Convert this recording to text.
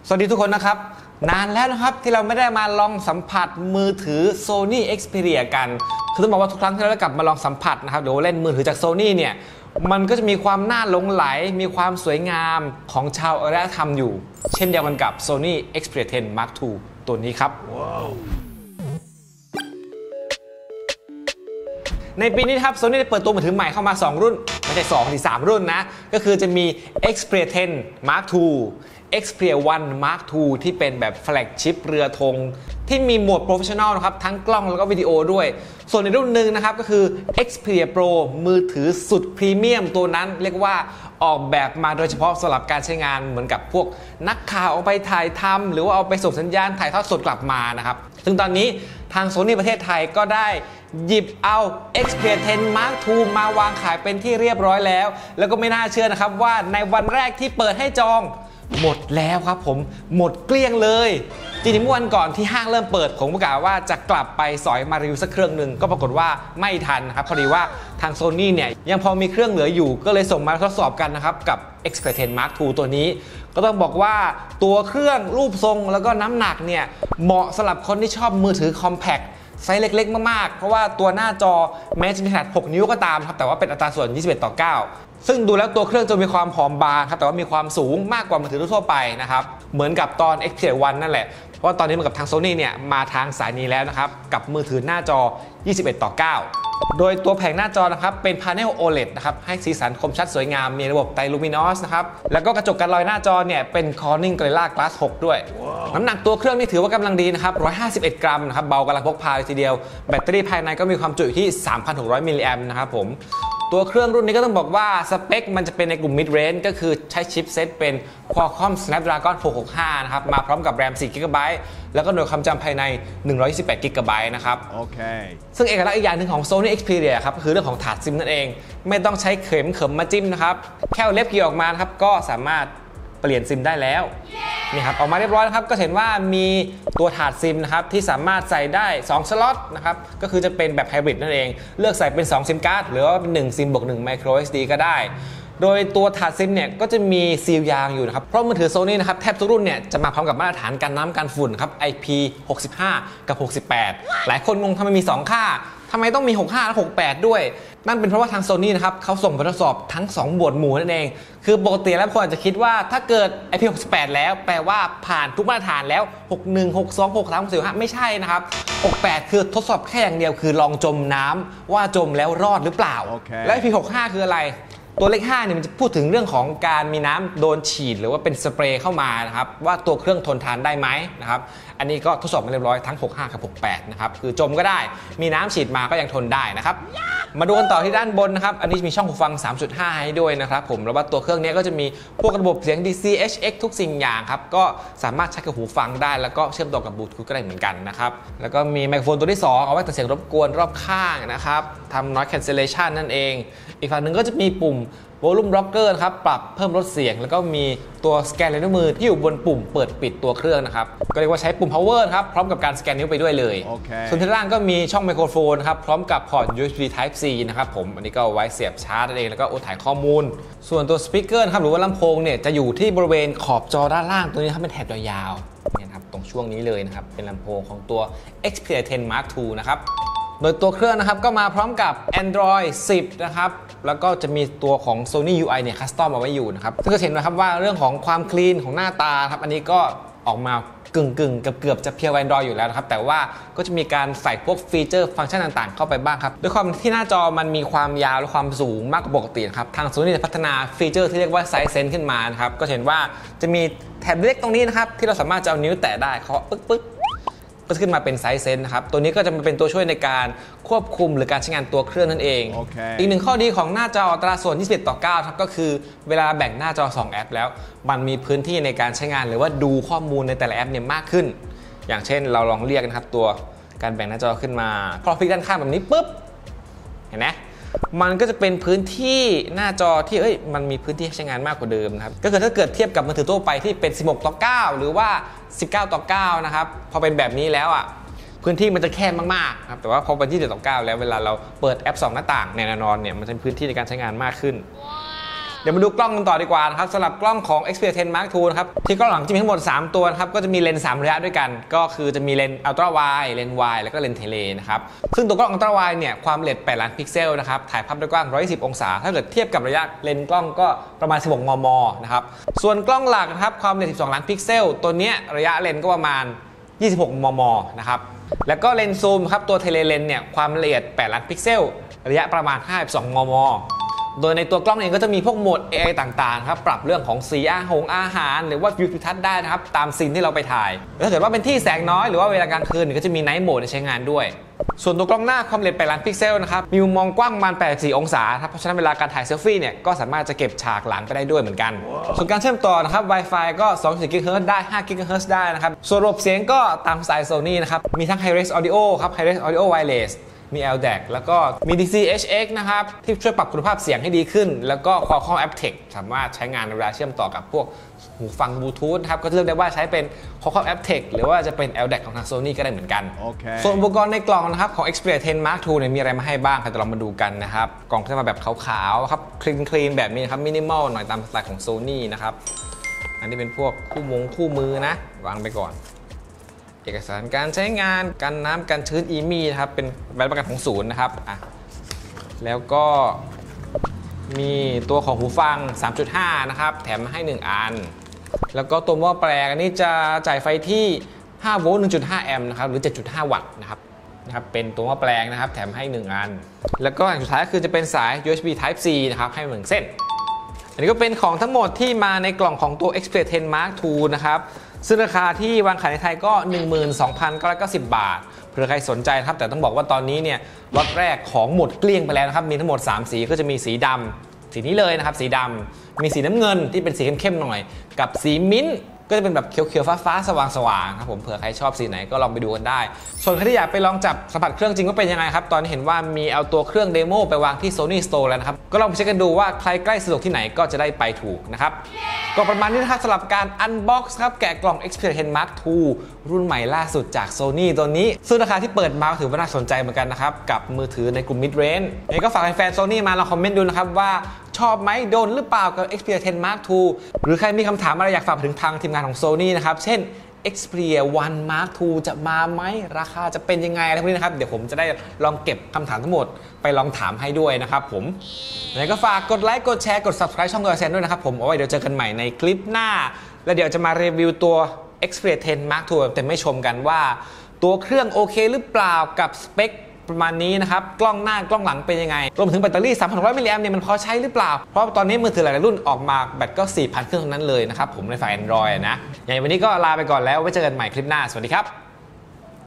สวัสดีทุกคนนะครับนานแล้วนะครับที่เราไม่ได้มาลองสัมผัสมือถือ Sony Xperia กันคือต้องบอกว่าทุกครั้งที่เราได้กลับมาลองสัมผัสนะครับเดี๋ยวเล่นมือถือจาก Sony เนี่ยมันก็จะมีความน่าหลงไหลมีความสวยงามของชาวอารยธรรมอยู่เช่นเดียวกันกับ Sony Xperia 10 Mark II ตัวนี้ครับ wow. ในปีนี้ครับ Sony ได้เปิดตัวมือถือใหม่เข้ามา2รุ่นไม่ใช่2 3 รุ่นนะก็คือจะมี Xperia 10 Mark II Xperia 1 Mark II ที่เป็นแบบแฟลกชิพเรือธงที่มีโหมดโปรเฟชชั่นอลนะครับทั้งกล้องแล้วก็วิดีโอด้วยส่วนในรุ่นหนึ่งนะครับก็คือ Xperia Pro มือถือสุดพรีเมียมตัวนั้นเรียกว่าออกแบบมาโดยเฉพาะสำหรับการใช้งานเหมือนกับพวกนักข่าวเอาไปถ่ายทำหรือว่าเอาไปส่งสัญญาณถ่ายทอดสดกลับมานะครับซึ่งตอนนี้ทาง Sony ประเทศไทยก็ได้หยิบเอา Xperia 10 Mark II มาวางขายเป็นที่เรียบร้อยแล้วก็ไม่น่าเชื่อนะครับว่าในวันแรกที่เปิดให้จองหมดแล้วครับผมหมดเกลี้ยงเลยจริงๆเมื่อวันก่อนที่ห้างเริ่มเปิดผมประกาศว่าจะกลับไปสอยมารีวิวสักเครื่องหนึ่งก็ปรากฏว่าไม่ทันนะครับพอดีว่าทาง Sony เนี่ยยังพอมีเครื่องเหลืออยู่ก็เลยส่งมาทดสอบกันนะครับกับ Xperia 10 Mark II ตัวนี้ก็ต้องบอกว่าตัวเครื่องรูปทรงแล้วก็น้ำหนักเนี่ยเหมาะสำหรับคนที่ชอบมือถือคอมแพคไซส์เล็กๆมากๆเพราะว่าตัวหน้าจอแม้จะมีขนาด6 นิ้วก็ตามครับแต่ว่าเป็นอัตราส่วน 21:9 ซึ่งดูแล้วตัวเครื่องจะมีความผอมบางครับแต่ว่ามีความสูงมากกว่ามือถือทั่วไปนะครับเหมือนกับตอน Xperia 1 นั่นแหละเพราะว่าตอนนี้มันกับทาง Sony เนี่ยมาทางสายนี้แล้วนะครับกับมือถือหน้าจอ 21:9 โดยตัวแผงหน้าจอนะครับเป็น Panel OLED นะครับให้สีสันคมชัดสวยงามมีระบบไตรลูมินอสนะครับแล้วก็กระจกกันรอยหน้าจอเนี่ยเป็น Corning Gorilla Glass 6 ด้วย น้ำหนักตัวเครื่องนี่ถือว่ากำลังดีนะครับ151 กรัมนะครับเบากำลังพกพาเลยทีเดียวแบตเตอรี่ภายในก็มีความจุอยู่ที่ 3,600 มิลลิแอมป์นะครับผมตัวเครื่องรุ่นนี้ก็ต้องบอกว่าสเปคมันจะเป็นในกลุ่ม mid range ก็คือใช้ชิปเซตเป็น Qualcomm Snapdragon 665 นะครับมาพร้อมกับ RAM 4 GB แล้วก็หน่วยความจำภายใน128 GB นะครับโอเคซึ่งเอกลักษณ์อีกอย่างหนึ่งของ Sony Xperia ครับคือเรื่องของถาดซิมนั่นเองไม่ต้องใช้เข็มมาจิ้มนะครับแค่เล็บเกี่ยวออกมาครับก็สามารถเปลี่ยนซิมได้แล้วนี่ครับออกมาเรียบร้อยนะครับก็เห็นว่ามีตัวถาดซิมนะครับที่สามารถใส่ได้2สล็อตนะครับก็คือจะเป็นแบบไฮบริดนั่นเองเลือกใส่เป็น2ซิมการ์ดหรือว่าเป็น1ซิมบวก1 micro SD ก็ได้โดยตัวถาดซิมเนี่ยก็จะมีซีลยางอยู่นะครับเพราะมือถือ Sony นะครับแทบทุกรุ่นเนี่ยจะมาพร้อมกับมาตรฐานกันน้ำกันฝุ่นครับ IP65 กับ68หลายคนงงทำไมมี2ค่าทำไมต้องมี65และ68ด้วยนั่นเป็นเพราะว่าทาง Sony นะครับเขาส่งไปทดสอบทั้ง2หมวดหมู่นั่นเองคือปกติแล้วคนอาจจะคิดว่าถ้าเกิด IP68 แล้วแปลว่าผ่านทุกมาตรฐานแล้ว61 62 63 65ไม่ใช่นะครับ68คือทดสอบแค่อย่างเดียวคือลองจมน้ำว่าจมแล้วรอดหรือเปล่า และ IP65 คืออะไรตัวเลข5เนี่ยมันจะพูดถึงเรื่องของการมีน้ำโดนฉีดหรือว่าเป็นสเปรย์เข้ามานะครับว่าตัวเครื่องทนทานได้ไหมนะครับอันนี้ก็ทดสอบมาเรียบร้อยทั้ง65กับ68นะครับคือจมก็ได้มีน้ำฉีดมาก็ยังทนได้นะครับมาดูกันต่อที่ด้านบนนะครับอันนี้มีช่องหูฟัง 3.5 ให้ด้วยนะครับผมแล้วว่าตัวเครื่องนี้ก็จะมีพวกระบบเสียง DC HX ทุกสิ่งอย่างครับก็สามารถใช้กับหูฟังได้แล้วก็เชื่อมต่อกับบลูทูธก็ได้เหมือนกันนะครับแล้วก็มีไมโครโฟนตัวที่2เอาไว้ตัดเสียงรบกวนรอบข้างนะครับทำ noise cancellation นั่นเองอีกฝั่งหนึ่งก็จะมีปุ่มVolume Blocker ครับปรับเพิ่มลดเสียงแล้วก็มีตัวสแกนลายนิ้วมือที่อยู่บนปุ่มเปิดปิดตัวเครื่องนะครับก็เรียกว่าใช้ปุ่ม power ครับพร้อมกับการสแกนนิ้วไปด้วยเลย ส่วนที่ล่างก็มีช่องไมโครโฟนครับพร้อมกับพอร์ต USB Type C นะครับผมอันนี้ก็ไว้เสียบชาร์จนั่นเองแล้วก็ถ่ายข้อมูลส่วนตัวสปีกเกอร์ครับหรือว่าลำโพงเนี่ยจะอยู่ที่บริเวณขอบจอด้านล่างตัวนี้ครับเป็นแถบยาวๆเนี่ยครับตรงช่วงนี้เลยนะครับเป็นลำโพงของตัว Xperia 10 Mark II นะครับโดยตัวเครื่องนะครับก็มาพร้อมกับ Android 10 นะครับแล้วก็จะมีตัวของ Sony UI เนี่ยคัสตอมเอาไว้อยู่นะครับซึ่งก็เห็นนะครับว่าเรื่องของความคลีนของหน้าตาครับอันนี้ก็ออกมากึ่งเกือบจะเพียว Android อยู่แล้วนะครับแต่ว่าก็จะมีการใส่พวกฟีเจอร์ฟังก์ชันต่างๆเข้าไปบ้างครับด้วยความที่หน้าจอมันมีความยาวและความสูงมากกว่าปกตินะครับทาง Sony ได้พัฒนาฟีเจอร์ที่เรียกว่า Side Sense ขึ้นมานะครับก็เห็นว่าจะมีแถบเล็กตรงนี้นะครับที่เราสามารถจะเอานิ้วแตะได้เคาะปึ๊กก็ขึ้นมาเป็นไซส์เซนส์นะครับตัวนี้ก็จะมาเป็นตัวช่วยในการควบคุมหรือการใช้งานตัวเครื่องนั่นเอง อีกหนึ่งข้อดีของหน้าจออัตราส่วน 21:9 ครับก็คือเวลาแบ่งหน้าจอ2แอปแล้วมันมีพื้นที่ในการใช้งานหรือว่าดูข้อมูลในแต่ละแอปเนี่ยมากขึ้นอย่างเช่นเราลองเรียกนะครับตัวการแบ่งหน้าจอขึ้นมาพอพลิกด้านข้างแบบนี้ปุ๊บเห็นไหมมันก็จะเป็นพื้นที่หน้าจอที่มันมีพื้นที่ใช้งานมากกว่าเดิมนะครับก็คือถ้าเกิดเทียบกับมือถือทั่วไปที่เป็น 16:9 หรือว่า 19:9 นะครับพอเป็นแบบนี้แล้วพื้นที่มันจะแคบมากๆครับแต่ว่าพอเป็นที่ 17:9 แล้วเวลาเราเปิดแอป2หน้าต่างแน่นอนเนี่ยมันจะมีพื้นที่ในการใช้งานมากขึ้นเดี๋ยวมาดูกล้องกันต่อดีกว่านะครับสำหรับกล้องของ Xperia 10 Mark II นะครับที่กล้องหลังจะมีทั้งหมด3ตัวนะครับก็จะมีเลนส์3ระยะด้วยกันก็คือจะมีเลนส์ Ultra Wide เลนส์ Wide แล้วก็เลนส์เทเลนะครับซึ่งตัวกล้อง Ultra Wide เนี่ยความละเอียด8ล้านพิกเซลนะครับถ่ายภาพด้วยกว้าง120องศาถ้าเกิดเทียบกับระยะเลนส์กล้องก็ประมาณ16 มมนะครับส่วนกล้องหลักนะครับความละเอียด12ล้านพิกเซลตัวนี้ระยะเลนส์ก็ประมาณ26 มมนะครับแล้วก็เลนส์ซูมครับตัวเทเลเลนส์เนี่ยความละเอียด8ล้านพิกเซลระยะประมาณ52 มมโดยในตัวกล้องเองก็จะมีพวกโหมด AI ต่างๆครับปรับเรื่องของสีอาหารหรือว่าวิวทิวทัศน์ได้นะครับตามซีนที่เราไปถ่ายถ้าเกิดว่าเป็นที่แสงน้อยหรือว่าเวลากลางคืนก็จะมีไนท์โหมดใช้งานด้วยส่วนตัวกล้องหน้าความละเอียด8ล้านพิกเซลนะครับมีมุมมองกว้างประมาณ84องศาครับเพราะฉะนั้นเวลาการถ่ายเซลฟี่เนี่ยก็สามารถจะเก็บฉากหลังไปได้ด้วยเหมือนกันส่วนการเชื่อมต่อนะครับ Wi-Fi ก็2.4 GHz ได้5 GHz ได้นะครับส่วนระบบเสียงก็ตามสไตล์ Sony นะครับมีทั้ง Hi-Res Audio ครับ Hi-Res Audio Wirelessมี LDAC แล้วก็มี DC HX นะครับที่ช่วยปรับคุณภาพเสียงให้ดีขึ้นแล้วก็ Qualcomm aptX สามารถใช้งานเวลาเชื่อมต่อกับพวกหูฟังบลูทูธครับก็เลือกได้ว่าใช้เป็น Qualcomm aptX หรือว่าจะเป็น LDAC ของทาง Sony ก็ได้เหมือนกัน ส่วนอุปกรณ์ในกล่องนะครับของ Xperia 10 Mark II เนี่ยมีอะไรมาให้บ้างครับเดี๋ยวเรามาดูกันนะครับกล่องจะมาแบบขาวๆครับคลีนแบบนี้ครับมินิมอลหน่อยตามสไตล์ของ Sony นะครับอันนี้เป็นพวกคู่มือนะวางไปก่อนเอกสารการใช้งานกันน้ำกันชื้นอีมี่นะครับเป็นใบรับประกันของศูนย์นะครับแล้วก็มีตัวของหูฟัง 3.5 นะครับแถมมาให้1อันแล้วก็ตัวหม้อแปลงอันนี้จะจ่ายไฟที่5โวลต์ 1.5 แอมป์นะครับหรือ 7.5 วัตต์นะครับเป็นตัวหม้อแปลงนะครับแถมให้1อันแล้วก็อันสุดท้ายคือจะเป็นสาย USB Type C นะครับให้1เส้นอันนี้ก็เป็นของทั้งหมดที่มาในกล่องของตัว Xperia 10 Mark II นะครับซึ่งราคาที่วางขายในไทยก็ 12,990 บาทเผื่อใครสนใจครับแต่ต้องบอกว่าตอนนี้เนี่ยล็อตแรกของหมดเกลี้ยงไปแล้วนะครับมีทั้งหมด3สีก็จะมีสีดำสีนี้เลยนะครับสีดำมีสีน้ำเงินที่เป็นสีเข้มๆหน่อยกับสีมิ้นท์ก็จะเป็นแบบเขียวๆฟ้าๆสว่างๆครับผมเผื่อใครชอบสีไหนก็ลองไปดูกันได้ส่วนใครที่อยากไปลองจับสัมผัสเครื่องจริงว่าเป็นยังไงครับตอนนี้เห็นว่ามีเอาตัวเครื่องเดโมไปวางที่ Sony Store แล้วนะครับก็ลองไปเช็คกันดูว่าใครใกล้สะดวกที่ไหนก็จะได้ไปถูกนะครับก็ประมาณนี้นะครับสำหรับการ Unbox ครับแกะกล่อง Xperia 10 Mark II รุ่นใหม่ล่าสุดจาก Sony ตัวนี้ซึ่งราคาที่เปิดมาถือว่าน่าสนใจเหมือนกันนะครับกับมือถือในกลุ่ม Mid Range ยังไงก็ฝากแฟน Sony มาลองคอมเมนต์ดูนะครับว่าชอบไหมโดนหรือเปล่ากับ Xperia 10 Mark II หรือใครมีคำถามอะไรอยากฝากถึงทางทีมงานของ Sony นะครับเช่น Xperia 1 Mark II จะมาไหมราคาจะเป็นยังไงอะไรพวกนี้นะครับเดี๋ยวผมจะได้ลองเก็บคำถามทั้งหมดไปลองถามให้ด้วยนะครับผมยังไงก็ฝากกดไลค์กดแชร์กด Subscribe ช่องตัวแซนด้วยนะครับผมเอาไว้เดี๋ยวเจอกันใหม่ในคลิปหน้าแล้วเดี๋ยวจะมารีวิวตัว Xperia 10 Mark II แต่ไม่ชมกันว่าตัวเครื่องโอเคหรือเปล่ากับสเปคประมาณนี้นะครับกล้องหน้ากล้องหลังเป็นยังไงรวมถึงแบตเตอรี่ 3,600 มิลลิแอมป์เนี่ยมันพอใช้หรือเปล่าเพราะตอนนี้มือถือหลายรุ่นออกมาแบตก็ 4,000 เครื่องเท่านั้นเลยนะครับผมในฝ่าย Android นะอย่างวันนี้ก็ลาไปก่อนแล้วไว้เจอกันใหม่คลิปหน้าสวัสดีครับ